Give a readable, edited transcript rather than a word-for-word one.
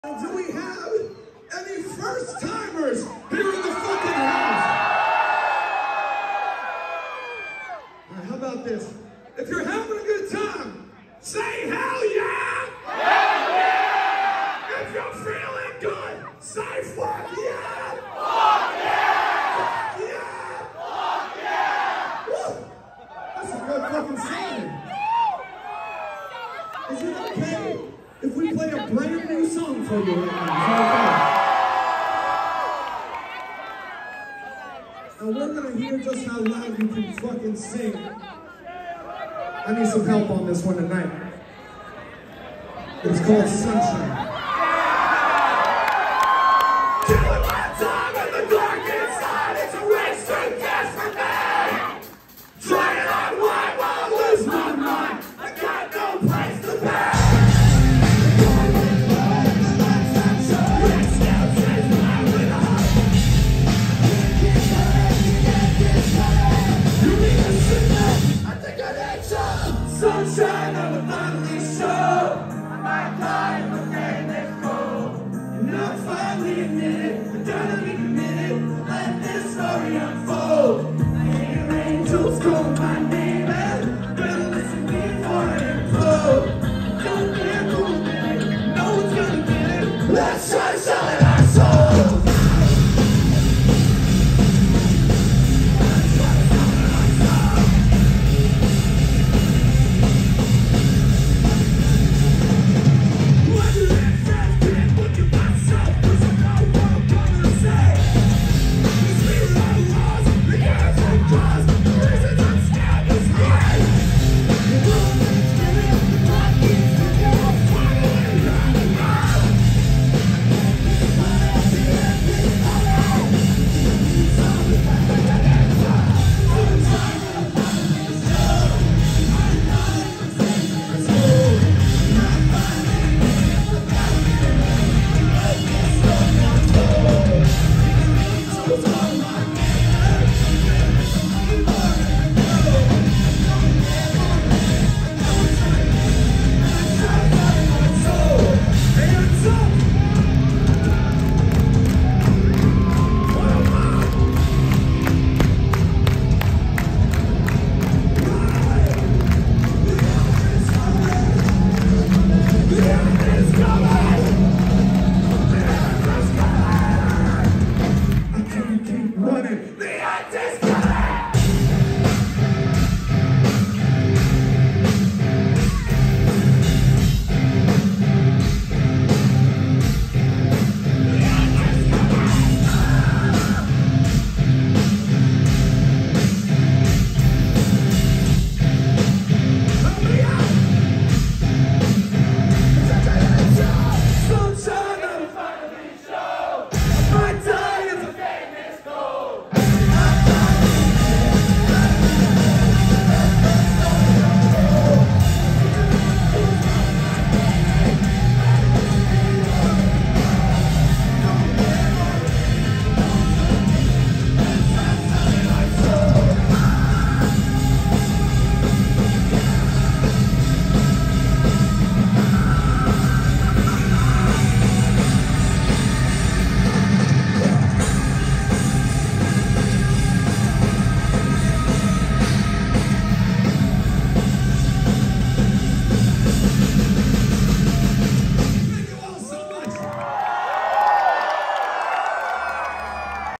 Do we have any first-timers here in the fucking house? All right, how about this? If you're having a good time, say hell yeah! Hell yeah! If you're feeling good, say fuck yeah! Fuck yeah! Fuck yeah! Fuck yeah! Woo! That's a good fucking song. Is it okay if we play a brand new song for you right now? And we're gonna hear just how loud you can fucking sing. I need some help on this one tonight. It's called Sunshine.